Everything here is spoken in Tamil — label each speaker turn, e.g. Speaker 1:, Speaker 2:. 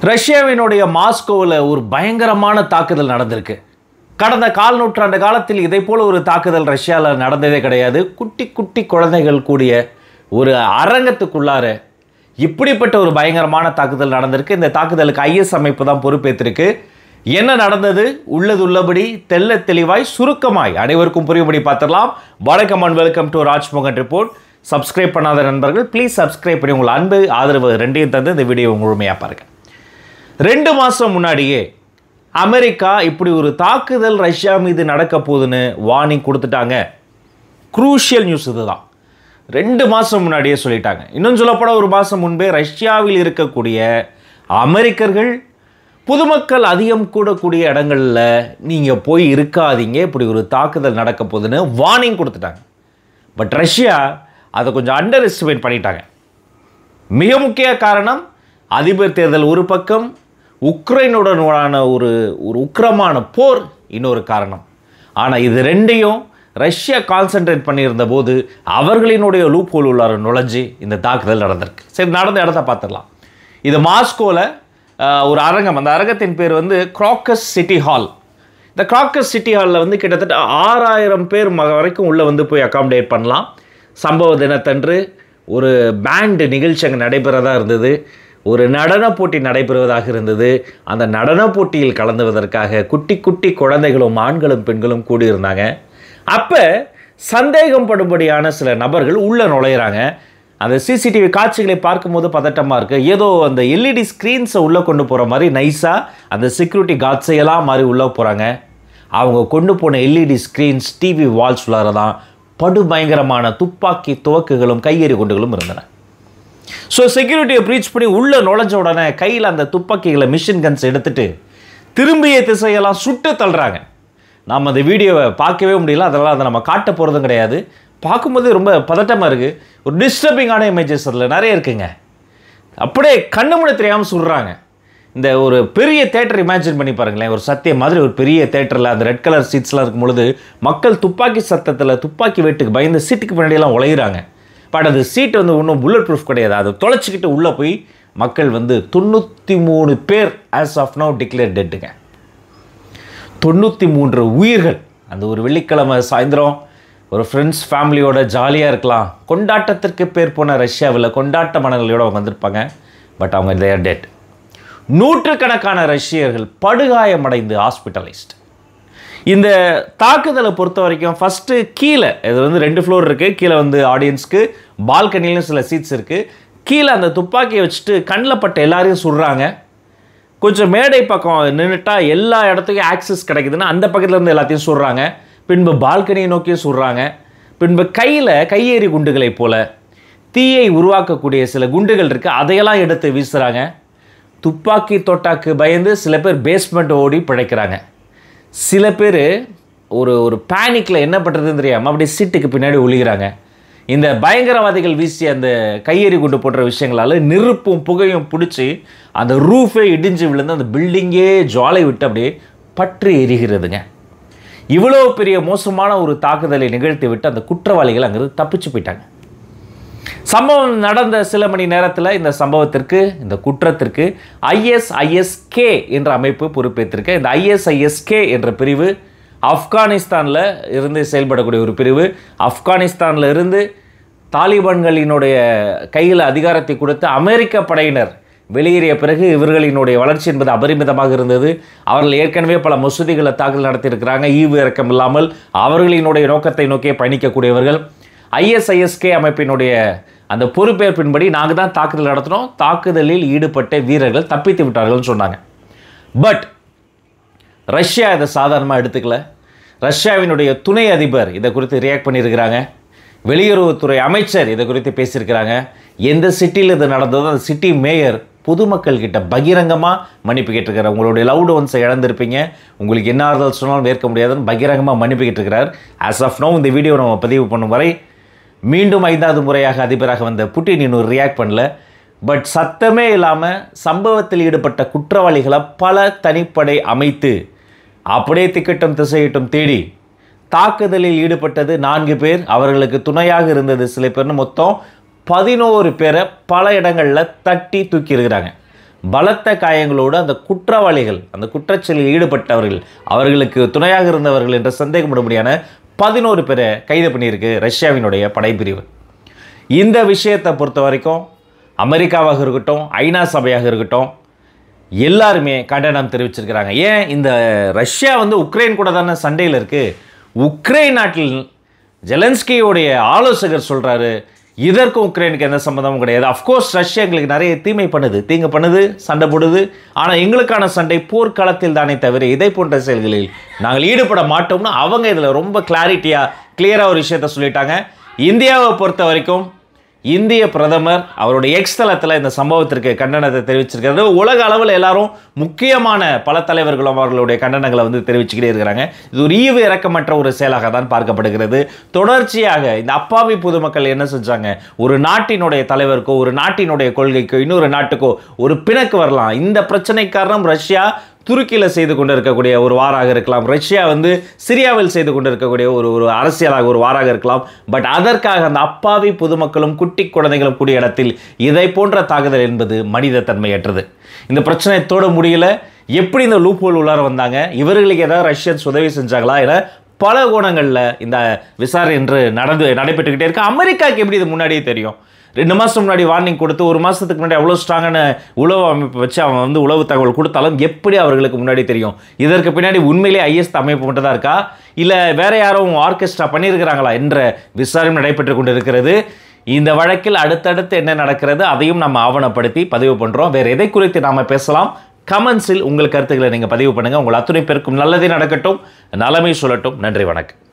Speaker 1: ரஷ்யாவினுடைய மாஸ்கோவில் ஒரு பயங்கரமான தாக்குதல் நடந்திருக்கு. கடந்த கால் நூற்றாண்டு காலத்தில் இதை போல ஒரு தாக்குதல் ரஷ்யாவில் நடந்ததே கிடையாது. குட்டி குட்டி குழந்தைகள் கூடிய ஒரு அரங்கத்துக்குள்ளார இப்படிப்பட்ட ஒரு பயங்கரமான தாக்குதல் நடந்திருக்கு. இந்த தாக்குதலுக்கு ஐஎஸ் அமைப்பு தான் பொறுப்பேற்றிருக்கு. என்ன நடந்தது உள்ளது உள்ளபடி தெல்ல தெளிவாய் சுருக்கமாய் அனைவருக்கும் புரியும்படி பார்த்துடலாம். வணக்கம் and welcome to Rajmohan report. Subscribe பண்ணாத நண்பர்கள் ப்ளீஸ் சப்ஸ்கிரைப் பண்ணி உங்கள் அன்பு ஆதரவு ரெண்டையும் தந்து இந்த வீடியோ முழுமையாக பாருங்கள். 2 மாதம் முன்னாடியே அமெரிக்கா இப்படி ஒரு தாக்குதல் ரஷ்யா மீது நடக்க போகுதுன்னு வார்னிங் கொடுத்துட்டாங்க. குரூஷியல் நியூஸ் இதுதான். 2 மாதம் முன்னாடியே சொல்லிட்டாங்க. இன்னும் சொல்லப்போனால் 1 மாதம் முன்பே ரஷ்யாவில் இருக்கக்கூடிய அமெரிக்கர்கள் பொதுமக்கள் அதிகம் கூடக்கூடிய இடங்களில் நீங்கள் போய் இருக்காதீங்க, இப்படி ஒரு தாக்குதல் நடக்க போகுதுன்னு வார்னிங் கொடுத்துட்டாங்க. பட் ரஷ்யா அதை கொஞ்சம் அண்டர் எஸ்டிமேட் பண்ணிட்டாங்க. மிக முக்கிய காரணம் அதிபர் தேர்தல் ஒரு பக்கம், உக்ரைனுடனான ஒரு உக்கிரமான போர் இன்னொரு காரணம். ஆனால் இது ரெண்டையும் ரஷ்யா கான்சென்ட்ரேட் பண்ணியிருந்த போது அவர்களினுடைய லூப் ஹோல் உள்ளார நுழைஞ்சு இந்த தாக்குதல் நடந்திருக்கு. சரி, நடந்த இடத்த பார்த்துடலாம். இது மாஸ்கோவில் ஒரு அரங்கம். அந்த அரங்கத்தின் பேர் கிராக்கஸ் சிட்டி ஹால். இந்த கிராக்கஸ் சிட்டி ஹாலில் கிட்டத்தட்ட 6000 பேர் வரைக்கும் உள்ளே போய் அகாமடேட் பண்ணலாம். சம்பவ தினத்தன்று ஒரு பேண்ட் நிகழ்ச்சி அங்கே நடைபெறதாக இருந்தது. ஒரு நடன போட்டி நடைபெறுவதாக இருந்தது. அந்த நடன போட்டியில் கலந்துவதற்காக குட்டி குட்டி குழந்தைகளும் ஆண்களும் பெண்களும் கூடியிருந்தாங்க. அப்போ சந்தேகம் படும்படியான சில நபர்கள் உள்ளே நுழையிறாங்க. அந்த சிசிடிவி காட்சிகளை பார்க்கும்போது பதட்டமாக இருக்குது. ஏதோ அந்த எல்இடி ஸ்க்ரீன்ஸை உள்ளே கொண்டு போகிற மாதிரி நைஸாக அந்த செக்யூரிட்டி கார்ட்ஸையெல்லாம் மாதிரி உள்ளே போகிறாங்க. அவங்க கொண்டு போன எல்இடி ஸ்க்ரீன்ஸ், டிவி வால்ஸ் உள்ளார தான் படுபயங்கரமான துப்பாக்கி துவக்குகளும் கையெறி குண்டுகளும் இருந்தன. ஸோ செக்யூரிட்டியை ப்ரீச் பண்ணி உள்ளே நுழைஞ்ச உடனே கையில் அந்த துப்பாக்கிகளை, மிஷின் கன்ஸ் எடுத்துகிட்டு திரும்பிய திசையெல்லாம் சுட்டு தள்ளுறாங்க. நாம் அந்த வீடியோவை பார்க்கவே முடியல. அதெல்லாம் அதை நம்ம காட்ட போகிறதும் கிடையாது. பார்க்கும்போது ரொம்ப பதட்டமாக இருக்குது. ஒரு டிஸ்டர்பிங்கான இமேஜஸ் அதில் நிறைய இருக்குங்க. அப்படியே கண்ணு முடி தெரியாமல் சுடுறாங்க. இந்த ஒரு பெரிய தேட்டர் இமேஜின் பண்ணி பாருங்களேன். ஒரு சத்தியம் மாதிரி ஒரு பெரிய தேட்டரில் அந்த ரெட் கலர் சீட்ஸ்லாம் இருக்கும் பொழுது மக்கள் துப்பாக்கி சத்தத்தில் துப்பாக்கி வெட்டுக்கு பயந்து சீட்டுக்கு பின்னாடியெல்லாம் உழையிறாங்க. பட் அது சீட் ஒன்றும் புல்லட் ப்ரூஃப் கிடையாது. அதை தொலைச்சிக்கிட்டு உள்ளே போய் மக்கள் 93 பேர் ஆஸ் ஆஃப் நவ் டிக்ளேர் டெட்டுங்க. 93 உயிர்கள். அந்த ஒரு வெள்ளிக்கிழமை சாயந்தரம் ஒரு ஃப்ரெண்ட்ஸ் ஃபேமிலியோட ஜாலியாக இருக்கலாம், கொண்டாட்டத்திற்கு பேர் போன ரஷ்யாவில் கொண்டாட்ட மனநிலையோடு அவங்க வந்திருப்பாங்க. பட் அவங்க தேர் டெட். நூற்றுக்கணக்கான ரஷ்யர்கள் படுகாயமடைந்து ஹாஸ்பிட்டலைஸ்ட். இந்த தாக்குதலை பொறுத்த வரைக்கும் ஃபஸ்ட்டு கீழே இது 2 ஃப்ளோர் இருக்குது. கீழே ஆடியன்ஸ்க்கு பால்கனிலும் சில சீட்ஸ் இருக்குது. கீழே அந்த துப்பாக்கியை வச்சுட்டு கண்ணில் பட்ட எல்லாரையும் சுடுறாங்க. கொஞ்சம் மேடை பக்கம் நின்றுட்டா எல்லா இடத்துக்கும் ஆக்சஸ் கிடைக்குதுன்னா அந்த பக்கத்தில் இருந்து எல்லாத்தையும் சுடுறாங்க. பின்பு பால்கனியை நோக்கியும் சுடுறாங்க. பின்பு கையேறி குண்டுகளைப் போல தீயை உருவாக்கக்கூடிய சில குண்டுகள் இருக்குது, அதையெல்லாம் எடுத்து வீசுகிறாங்க. துப்பாக்கி தொட்டாக்கு பயந்து சில பேர் பேஸ்மெண்ட் ஓடி பிழைக்கிறாங்க. சில பேர் ஒரு பேனிக்கில் என்ன பண்ணுறதுன்னு தெரியாமல் அப்படியே சீட்டுக்கு பின்னாடி ஒளிகிறாங்க. இந்த பயங்கரவாதிகள் வீசிய அந்த கையெறி குண்டு போன்ற விஷயங்களால் நெருப்பும் புகையும் பிடிச்சி அந்த ரூஃபே இடிஞ்சு விழுந்து அந்த பில்டிங்கே ஜுவாலை விட்டு அப்படியே பற்றி எரிகிறதுங்க. இவ்வளோ பெரிய மோசமான ஒரு தாக்குதலை நிகழ்த்தி விட்டு அந்த குற்றவாளிகள் அங்கிருந்து தப்பிச்சு போயிட்டாங்க. சம்பவம் நடந்த சில மணி நேரத்தில் இந்த சம்பவத்திற்கு, இந்த குற்றத்திற்கு ISISK என்ற அமைப்பு பொறுப்பேற்றிருக்க. இந்த ISISK என்ற பிரிவு ஆப்கானிஸ்தானில் இருந்து செயல்படக்கூடிய ஒரு பிரிவு. ஆப்கானிஸ்தானில் இருந்து தாலிபான்களினுடைய கையில் அதிகாரத்தை கொடுத்து அமெரிக்க படையினர் வெளியேறிய பிறகு இவர்களினுடைய வளர்ச்சி என்பது அபரிமிதமாக இருந்தது. அவர்கள் ஏற்கனவே பல மசூதிகளை தாக்குதல் நடத்தியிருக்கிறாங்க. ஈவு இறக்கம் இல்லாமல் அவர்களினுடைய நோக்கத்தை நோக்கியே பயணிக்கக்கூடியவர்கள். ISISK அமைப்பினுடைய அந்த பொறுப்பேற்பின்படி நாங்கள் தான் தாக்குதல் நடத்தினோம், தாக்குதலில் ஈடுபட்ட வீரர்கள் தப்பித்து விட்டார்கள்னு சொன்னாங்க. பட் ரஷ்யா இதை சாதாரணமாக எடுத்துக்கல. ரஷ்யாவினுடைய துணை அதிபர் இதை குறித்து ரியாக்ட் பண்ணியிருக்கிறாங்க. வெளியுறவுத்துறை அமைச்சர் இதை குறித்து பேசியிருக்கிறாங்க. எந்த சிட்டியில் இது நடந்ததோ அந்த சிட்டி மேயர் பொதுமக்கள் கிட்ட பகிரங்கமாக மன்னிப்பு கேட்டிருக்கிறார். உங்களுடைய லவ்டு ஒன்ஸை இழந்திருப்பீங்க, உங்களுக்கு என்ன ஆறுதல் சொன்னாலும் ஏற்க முடியாதுன்னு பகிரங்கமாக மன்னிப்பு கேட்டிருக்கிறார். ஆஸ் ஆஃப் நோ இந்த வீடியோ நம்ம பதிவு பண்ணும் வரை மீண்டும் 5வது முறையாக அதிபராக வந்த புட்டின் இன்னும் ரியாக்ட் பண்ணல. பட் சத்தமே இல்லாமல் சம்பவத்தில் ஈடுபட்ட குற்றவாளிகளை பல தனிப்படை அமைத்து அப்படியே திக்கட்டும் திசையிட்டும் தேடி தாக்குதலில் ஈடுபட்டது 4 பேர், அவர்களுக்கு துணையாக இருந்தது சில பேர்னு மொத்தம் 11 பேரை பல இடங்களில் தட்டி தூக்கி இருக்கிறாங்க. பலத்த காயங்களோடு அந்த குற்றவாளிகள், அந்த குற்றச்செயலில் ஈடுபட்டவர்கள், அவர்களுக்கு துணையாக இருந்தவர்கள் என்ற சந்தேகப்படும்படியான 11 பேரை கைது பண்ணியிருக்கு ரஷ்யாவினுடைய படைப்பிரிவு. இந்த விஷயத்தை பொறுத்த வரைக்கும் அமெரிக்காவாக இருக்கட்டும், ஐநா சபையாக இருக்கட்டும், எல்லாருமே கண்டனம் தெரிவிச்சிருக்கிறாங்க. ஏன் இந்த ரஷ்யா உக்ரைன் கூட தானே சண்டையில் இருக்குது. உக்ரைன் நாட்டில் ஜெலன்ஸ்கியோடைய ஆலோசகர் சொல்கிறாரு, இதற்கும் உக்ரைனுக்கு எந்த சம்பந்தமும் கிடையாது. அஃப்கோர்ஸ் ரஷ்யா எங்களுக்கு நிறைய தீங்கு பண்ணுது, சண்டை போடுது. ஆனால் எங்களுக்கான சண்டை போர்க்களத்தில் தானே தவிர இதை போன்ற செயல்களில் நாங்கள் ஈடுபட மாட்டோம்னு அவங்க இதில் ரொம்ப கிளியராக ஒரு விஷயத்த சொல்லிட்டாங்க. இந்தியாவை பொறுத்த வரைக்கும் இந்திய பிரதமர் அவருடைய எக்ஸ் தளத்தில் இந்த சம்பவத்திற்கு கண்டனத்தை தெரிவிச்சிருக்கிறது. உலக அளவில் எல்லாரும் முக்கியமான பல தலைவர்களும் அவர்களுடைய கண்டனங்களை தெரிவிச்சுக்கிட்டே இருக்கிறாங்க. இது ஒரு ஈவு இறக்கமற்ற ஒரு செயலாக தான் பார்க்கப்படுகிறது. தொடர்ச்சியாக இந்த அப்பாவி பொதுமக்கள் என்ன செஞ்சாங்க, ஒரு நாட்டினுடைய தலைவருக்கோ ஒரு நாட்டினுடைய கொள்கைக்கோ இன்னொரு நாட்டுக்கோ ஒரு பிணக்கு வரலாம். இந்த பிரச்சனை காரணம் ரஷ்யா துருக்கியில் செய்து கொண்டு இருக்கக்கூடிய ஒரு வாராக இருக்கலாம், ரஷ்யா சிரியாவில் செய்து கொண்டு இருக்கக்கூடிய ஒரு அரசியலாக ஒரு வாராக இருக்கலாம். பட் அதற்காக அந்த அப்பாவி பொதுமக்களும் குட்டி குழந்தைகளும் கூடிய இடத்தில் இதை போன்ற தாக்குதல் என்பது மனித தன்மையற்றது. இந்த பிரச்சனையத்தோடு முடியல. எப்படி இந்த லூப் ஹோல் உள்ளார வந்தாங்க, இவர்களுக்கு ஏதாவது ரஷ்யன்ஸ் உதவி செஞ்சாங்களா என பல கோணங்களில் இந்த விசாரணை என்று நடைபெற்றுக்கிட்டே இருக்கு. அமெரிக்காவுக்கு எப்படி இது முன்னாடியே தெரியும்? 2 மாதம் முன்னாடி வார்னிங் கொடுத்து 1 மாதத்துக்கு முன்னாடி அவ்வளோ ஸ்ட்ராங்கான உளவு அமைப்பு வச்சு அவன் உளவு தகவல் கொடுத்தாலும் எப்படி அவர்களுக்கு முன்னாடி தெரியும்? இதற்கு பின்னாடி உண்மையிலே ஐஎஸ் அமைப்பு மட்டும் தான் இருக்கா, இல்லை வேற யாரும் ஆர்கெஸ்ட்ரா பண்ணியிருக்கிறாங்களா என்ற விசாரணை நடைபெற்று கொண்டு இருக்கிறது. இந்த வழக்கில் அடுத்தடுத்து என்ன நடக்கிறது அதையும் நம்ம ஆவணப்படுத்தி பதிவு பண்ணுறோம். வேறு எதை குறித்து நாம் பேசலாம்? கமெண்ட்ஸில் உங்கள் கருத்துக்களை நீங்கள் பதிவு பண்ணுங்கள். உங்கள் அத்துணை பேருக்கும் நல்லதே நடக்கட்டும், நலமே சொல்லட்டும். நன்றி, வணக்கம்.